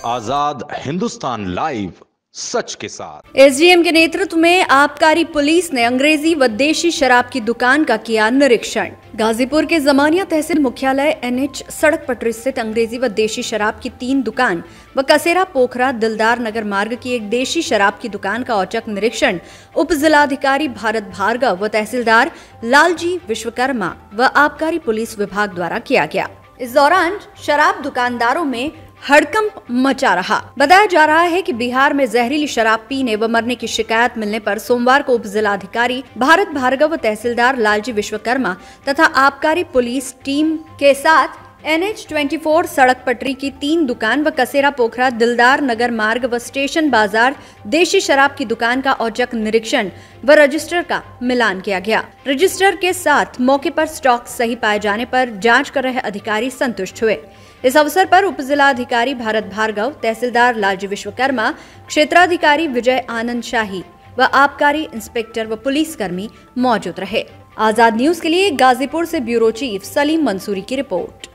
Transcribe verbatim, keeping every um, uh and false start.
आजाद Hindustan live, सच के साथ। SDM के नेतृत्व में आबकारी पुलिस ने अंग्रेजी व देशी शराब की दुकान का किया निरीक्षण। गाजीपुर के जमानिया तहसील मुख्यालय एनएच सड़क पटरी स्थित अंग्रेजी व देशी शराब की तीन दुकान व कसेरा पोखरा दिलदार नगर मार्ग की एक देशी शराब की दुकान का औचक निरीक्षण उप जिलाधिकारी भारत भार्गव व तहसीलदार लालजी विश्वकर्मा व आबकारी पुलिस विभाग द्वारा किया गया। इस दौरान शराब दुकानदारों में हड़कंप मचा रहा। बताया जा रहा है कि बिहार में जहरीली शराब पीने व मरने की शिकायत मिलने पर सोमवार को उप जिलाधिकारी भारत भार्गव व तहसीलदार लालजी विश्वकर्मा तथा आबकारी पुलिस टीम के साथ एनएच चौबीस सड़क पटरी की तीन दुकान व कसेरा पोखरा दिलदार नगर मार्ग व स्टेशन बाजार देशी शराब की दुकान का औचक निरीक्षण व रजिस्टर का मिलान किया गया। रजिस्टर के साथ मौके पर स्टॉक सही पाए जाने पर जांच कर रहे अधिकारी संतुष्ट हुए। इस अवसर पर उप जिलाधिकारी भारत भार्गव, तहसीलदार लालजी विश्वकर्मा, क्षेत्राधिकारी विजय आनंद शाही व आबकारी इंस्पेक्टर व पुलिसकर्मी मौजूद रहे। आजाद न्यूज के लिए गाजीपुर से ब्यूरो चीफ सलीम मंसूरी की रिपोर्ट।